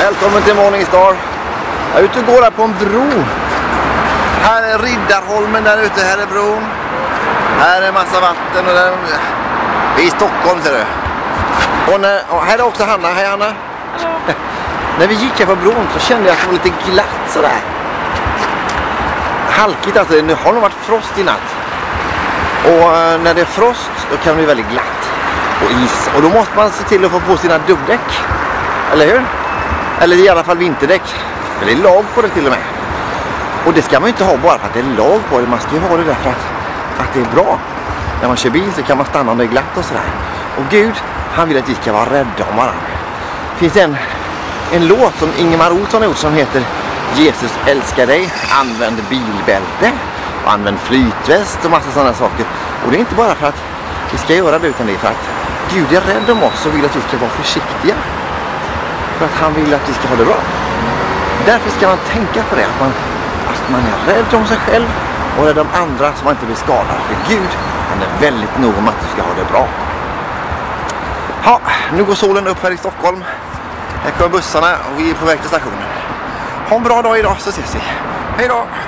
Välkommen till Morningstar. Jag är ute och går här på en bro. Här är Riddarholmen där ute, här är bron. Här är en massa vatten och där... Det är i Stockholm ser du. Och här är också Hanna. Hej Hanna. När vi gick här på bron så kände jag att det var lite glatt sådär. Halkigt alltså, nu har det varit frost i natt. Och när det är frost då kan det bli väldigt glatt. Och is. Och då måste man se till att få på sina dubbdäck. Eller hur? Eller i alla fall vinterdäck. För det är lag på det till och med. Och det ska man ju inte ha bara för att det är lag på det. Man ska ju ha det därför att det är bra. När man kör bil så kan man stanna om det är glatt och sådär. Och Gud, han vill att vi ska vara rädda om varandra. Det finns en låt som Ingemar Olsson har gjort som heter Jesus älskar dig. Använd bilbälte. Och använd flytväst och massa sådana saker. Och det är inte bara för att vi ska göra det utan det är för att Gud är rädd om oss och vill att vi ska vara försiktiga. För att han vill att vi ska ha det bra. Därför ska man tänka på det. Att man är rädd om sig själv och rädd om andra så man inte blir skadad. För Gud, han är väldigt nog om att vi ska ha det bra. Ja, nu går solen upp här i Stockholm. Här kommer bussarna och vi är på väg till stationen. Ha en bra dag idag så ses vi. Hej då!